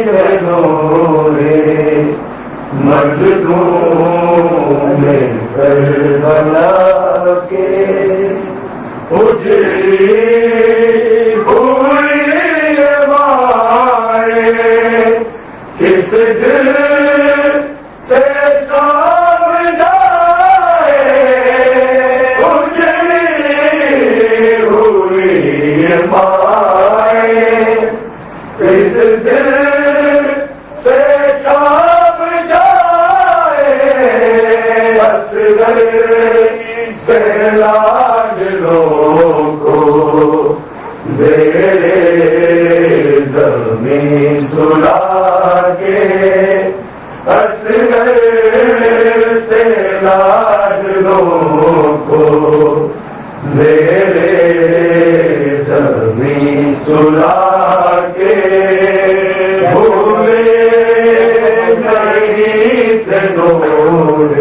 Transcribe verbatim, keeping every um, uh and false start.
नूरे मजनून Karbala के उजड़ी हुई मारे किस दिल से शाम जाए उजड़ी हुई मारे किस दिल से शाम जाए असगर से लाडलों को ज़ेरे ज़मीन सुला के असगर से लाडलों को ज़ेरे ज़मीन सुला के भूले नहीं थे नूरे